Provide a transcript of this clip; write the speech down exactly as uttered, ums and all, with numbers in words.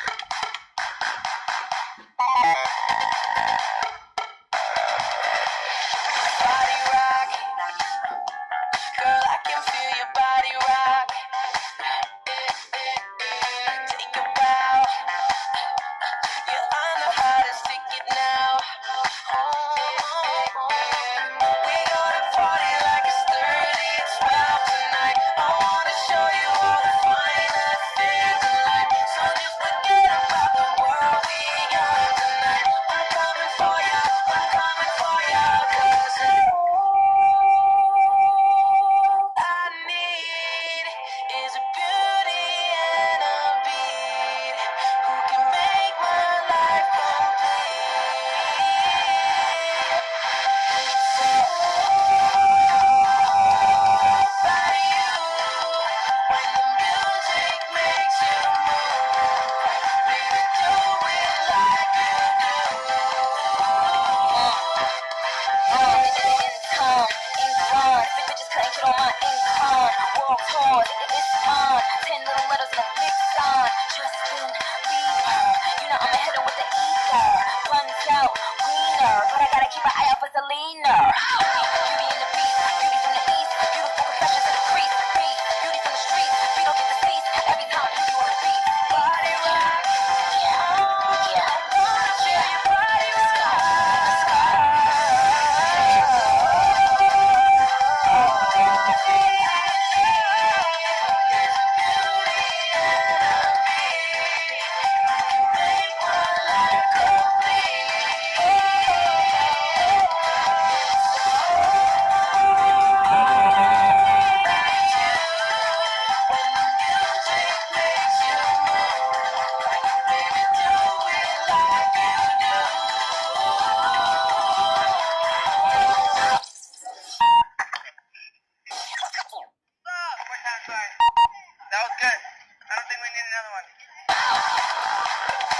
Body rock, girl, I can feel your body rock. Take a bow, yeah, I know how to stick it now. We gonna party like it's thirty twelve tonight. I wanna show you all the finest things in life. So just forget about the world we got tonight. I'm coming for ya, I'm coming for ya, 'cause all I need is a beauty and a beat who can make my life complete. So by you, when the music makes you move, baby, do it like you do. Uh, income, ink run, big bitches couldn't get on my income. World tour, it's mine. Ten little letters and a big sign. Justin Bieber, you know I'm a hitter with the ether. Runs out, wiener, but I gotta keep an eye out for Selena. Beauty in the beat, beauty from the east, beautiful confessions in the crease. Beat, beauty from the streets, we don't get the seats. Every time you on the beat, body rock, yeah, yeah. I wanna feel your body rock. That was good. I don't think we need another one.